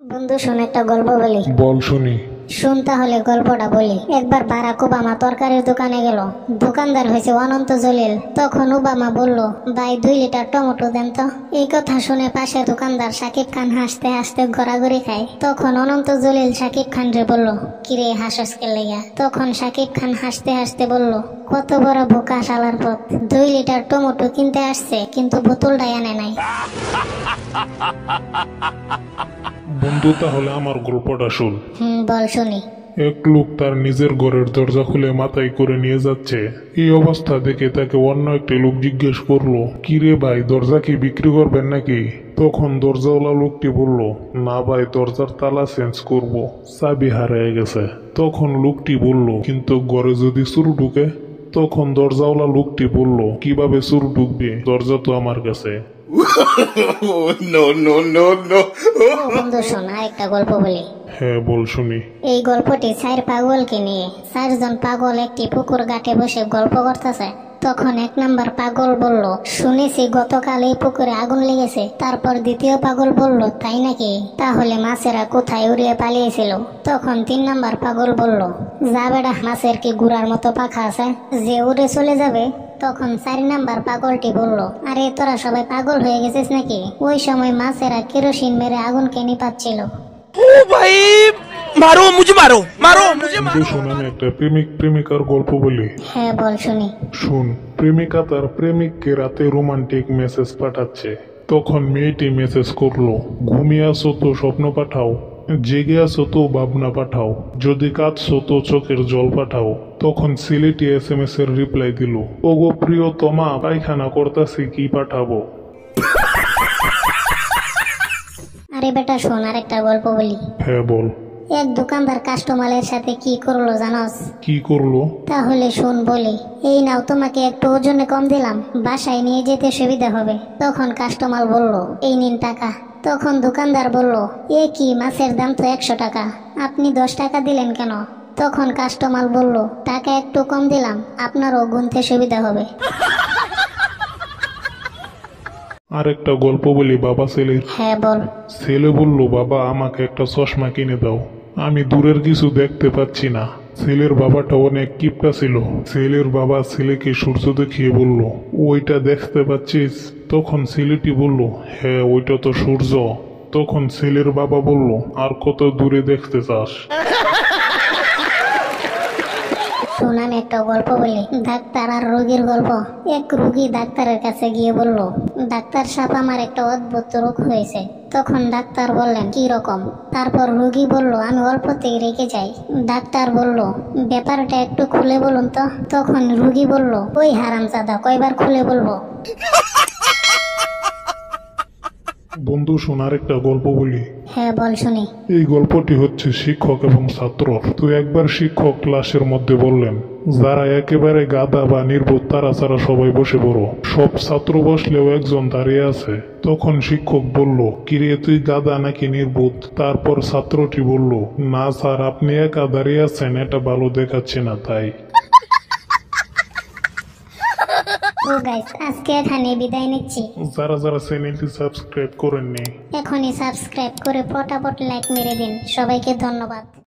বন্ধু শোন, একটা গল্প বলি। বল শুনি। শুন তাহলে গল্পটা বলি। একবার বারাক ওবামা তরকারির দোকানে গেল। দোকানদার হয়েছে অনন্ত জলিল। তখন ওবামা বলল, ভাই 2 লিটার টমেটো দেন তো। এই কথা শুনে পাশে দোকানদার শাকিব খান হাসতে হাসতে গড়াগড়ি খায়। তখন অনন্ত জলিল শাকিব খান রে বলল, কিরে হাসস কে লেগা? তখন শাকিব খান হাসতে হাসতে বলল, কত বড় বোকা শালার পথ, 2 লিটার টমেটো কিনতে আসছে কিন্তু বোতলটাই আনে নাই। বন্ধু তাহলে আমার গল্পটা শুন। বল শুনি। এক লোক তার নিজের ঘরের দরজা খুলে মাথায় করে নিয়ে যাচ্ছে। এই অবস্থা দেখে তাকে অন্য একটি লোক জিজ্ঞেস করলো, কিরে ভাই, দরজা কি বিক্রি করবেন নাকি? তখন দরজাওয়ালা লোকটি বলল, না ভাই, দরজার তালা চেঞ্জ করব, চাবি হারিয়ে গেছে। তখন লোকটি বলল, কিন্তু ঘরে যদি চোর ঢুকে? তখন দরজাওয়ালা লোকটি বলল, কিভাবে চোর ঢুকবে, দরজা তো আমার কাছে। বন্ধু শোন, আরেকটা গল্প বলি। হ্যাঁ বল শুনি। এই গল্পটি 4 পাগলকে নিয়ে। 4 জন পাগল একটি পুকুর ঘাটে বসে গল্প করতেছে। তখন 1 নাম্বার পাগল বলল, শুনেছি গতকাল এই পুকুরে আগুন লেগেছে। তারপর দ্বিতীয় পাগল বলল, তাই নাকি? তাহলে মাছেরা কোথায় উড়িয়ে পালিয়েছিল? তখন 3 নাম্বার পাগল বলল, যা বেড়া, মাছের কি গুড়ার মতো পাখা আছে যে উড়ে চলে যাবে? তখন 4 নাম্বার পাগলটি বলল, আরে তোরা সবাই পাগল হয়ে গেছিস নাকি? ওই সময় মাছেরা কেরোসিন মেরে আগুনকে নিপাচ্ছিল। मारो मुझे, मारो मारो मुझे, বন্ধু শোন, আমি একটা প্রেমিক প্রেমিকার গল্প বলি। হ্যাঁ বল শুনি। শুন, প্রেমিকা তার প্রেমিককে রাতে রোমান্টিক মেসেজ পাঠাচ্ছে। তখন মেয়েটি মেসেজ করলো, ঘুমিয়ে আছো তো স্বপ্ন পাঠাও, জেগে আছো তো ভাবনা পাঠাও, যদি কাঁদছো তো চোখের জল পাঠাও। তখন ছেলেটি SMS এর রিপ্লাই দিল, ওগো প্রিয়তমা, পায়খানা করতাছি, কি পাঠাবো? আরে বেটা শোন, আরেকটা গল্প বলি। হ্যাঁ বল। এক দোকানদার কাস্টমারের সাথে কি করলো জানোস? কি করলো? তাহলে শোন বলি। এই নাও, তোমাকে একটু ওজনে কম দিলাম, বাসায় নিয়ে যেতে সুবিধা হবে। তখন কাস্টমার বলল, এই নিন টাকা। তখন দোকানদার বলল, এ কি, মাছের দাম তো 100 টাকা, আপনি 10 টাকা দিলেন কেন? তখন কাস্টমার বলল, টাকা একটু কম দিলাম, আপনারও গুনতে সুবিধা হবে। আরেকটা গল্প বলি বাবা ছেলের। হ্যাঁ বল। ছেলে বলল, বাবা আমাকে একটা চশমা কিনে দাও, আমি দূরের কিছু দেখতে পাচ্ছি না। ছেলের বাবাটা অনেক কিপটা ছিল। ছেলের বাবা ছেলেকে সূর্য দেখিয়ে বলল, ওইটা দেখতে পাচ্ছিস? তখন ছেলেটি বলল, হ্যাঁ ওইটা তো সূর্য। তখন ছেলের বাবা বলল, আর কত দূরে দেখতে চাস? শোন, আমি একটা গল্প বলি। ডাক্তার আর রোগীর গল্প। এক রোগী ডাক্তারের কাছে গিয়ে বলল, ডাক্তার সাহেব, আমার একটা অদ্ভুত রোগ হয়েছে। তখন ডাক্তার বললেন, কি রকম? তারপর রোগী বলল, আমি অল্পতেই রেগে যাই। ডাক্তার বলল, ব্যাপারটা একটু খুলে বলুন তো। তখন রোগী বলল, ওই হারামজাদা, কয়বার খুলে বলবো? বন্ধু শোন, আরেকটা গল্প বলি। হ্যাঁ বল শুনি। এই গল্পটি হচ্ছে শিক্ষক এবং ছাত্র। তো একবার শিক্ষক ক্লাসের মধ্যে বললেন, যারা একেবারে গাধা বা নির্বোধ তারা ছাড়া সবাই বসে পড়ো। সব ছাত্র বসলেও একজন দাঁড়িয়ে আছে। তখন শিক্ষক বলল, কিরে তুই গাধা নাকি নির্বোধ? তারপর ছাত্রটি বলল, না স্যার, আপনি একা দাঁড়িয়ে আছেন, এটা ভালো দেখাচ্ছে না তাই। ও গাইস, আজকে এখানে বিদায় নিচ্ছি। যারা যারা চ্যানেলটি সাবস্ক্রাইব করেননি, এখনই সাবস্ক্রাইব করে পটাপট লাইক মেরে দিন। সবাইকে ধন্যবাদ।